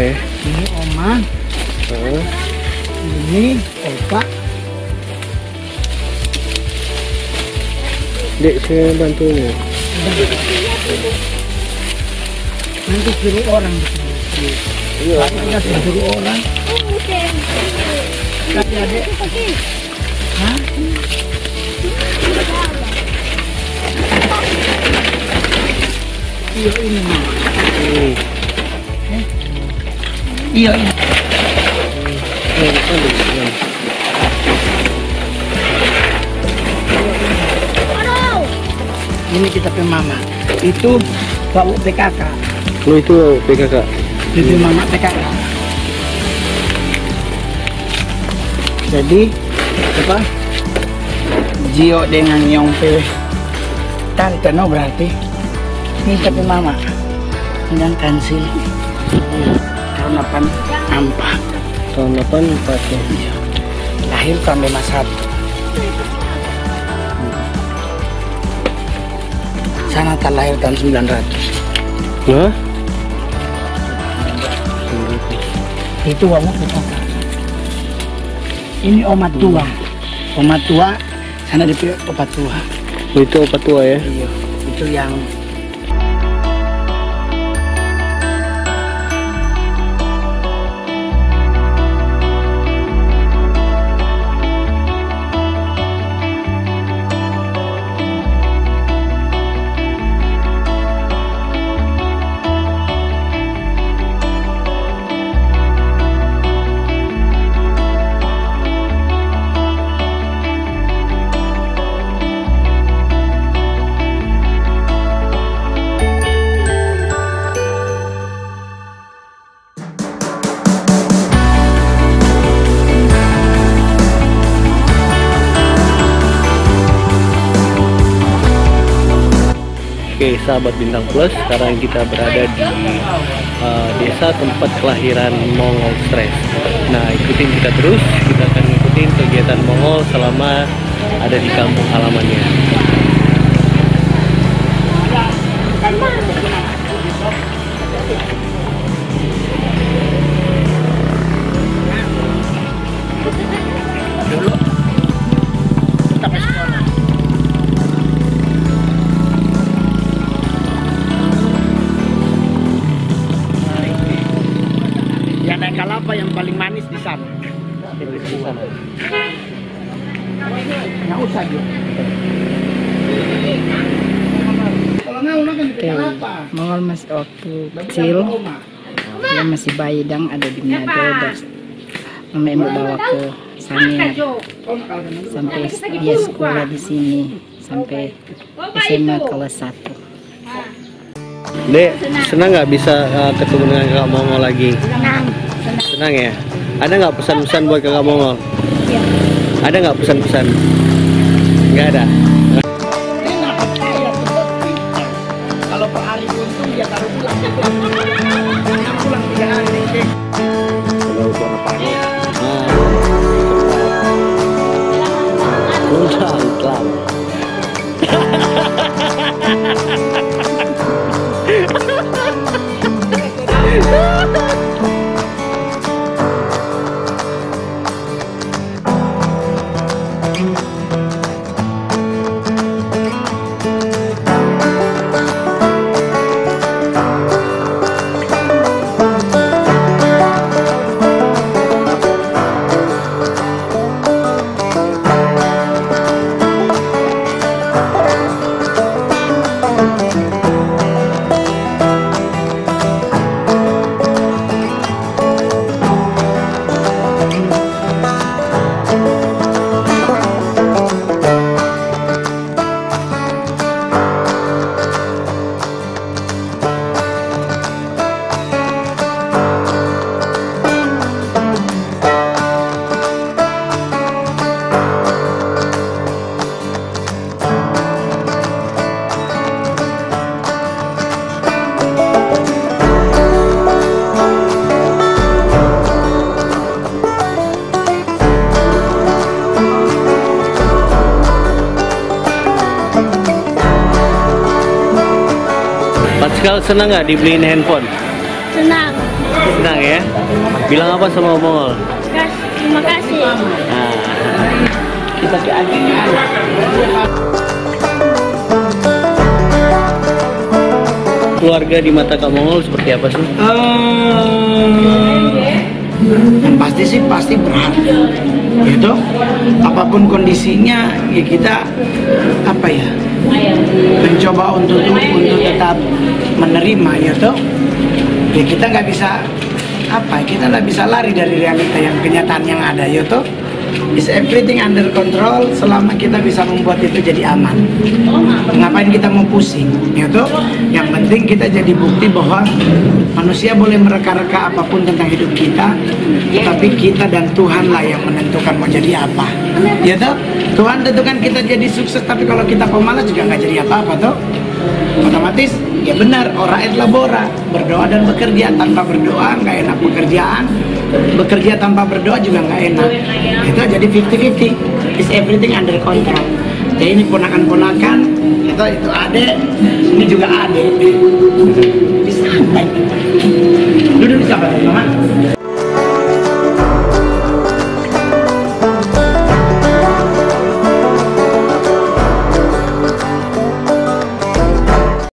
ya. Ini oma. Ini opa. Dek, saya bantu ini. Nanti suruh orang di sini. Iya. Kita suruh orang. Tapi adek. Hah? Iya ini mah. Iya ini. Ini kita ke mama. Itu bawa PKK. Oh itu PKK. Itu mama PKK. Jadi apa? Jio dengan Nyongpe tante no berarti ini tapi mama dengan kansil tahun 84 Tahun 84 ya. Iya. Lahir tahun 51. Sana tak lahir tahun 900. Hah? Itu kamu kita. Ini oma tua. Oma tua sana di opa tua. Itu opa tua ya. Iya. Itu yang Oke, sahabat Bintang Plus, sekarang kita berada di desa tempat kelahiran Mongol Stress. Nah, ikutin kita terus, kita akan ikutin kegiatan Mongol selama ada di kampung halamannya. dulu kita ke sekolah. Ya naik kalapa yang paling manis di sana. Di sana. Nggak usah gitu. Kalau nggak makan di kalapa. Mongol masih waktu kecil, dia masih bayi dan ada di Manado. Mama ibu bawa ke sana sampai dia sekolah di sini sampai SMA kelas 1. Dek, senang nggak bisa ketemu dengan kakak Mongol lagi? Senang ya? Ada nggak pesan-pesan buat kakak Mongol? Iya. Ada nggak pesan-pesan? Nggak ada. Kalau per hari untung dia taruh pulang. Pulang 3 hari. Kalau suara pakai. Udah, Islam. Pascal senang nggak dibeliin handphone? Senang. senang ya. Bilang apa sama Mongol? Terima kasih. Nah, Kita ke adik. keluarga di mata Kak Mongol seperti apa sih? Yang pasti sih pasti berharga, gitu. Apapun kondisinya, ya kita apa ya, mencoba untuk tetap menerima, ya toh. Ya kita nggak bisa kita nggak bisa lari dari realita yang kenyataan yang ada, ya toh. Is everything under control selama kita bisa membuat itu jadi aman. Ngapain kita mau pusing, gitu? Yang penting kita jadi bukti bahwa manusia boleh mereka-reka apapun tentang hidup kita, tapi kita dan Tuhan lah yang menentukan mau jadi apa. Gitu? Tuhan tentukan kita jadi sukses, tapi kalau kita pemalas juga nggak jadi apa-apa, toh. Otomatis, ya benar, ora et labora, berdoa dan bekerja. Tanpa berdoa nggak enak pekerjaan, bekerja tanpa berdoa juga nggak enak. Itu jadi 50-50, is everything under control. Jadi ini ponakan-ponakan, itu adek, ini juga adek.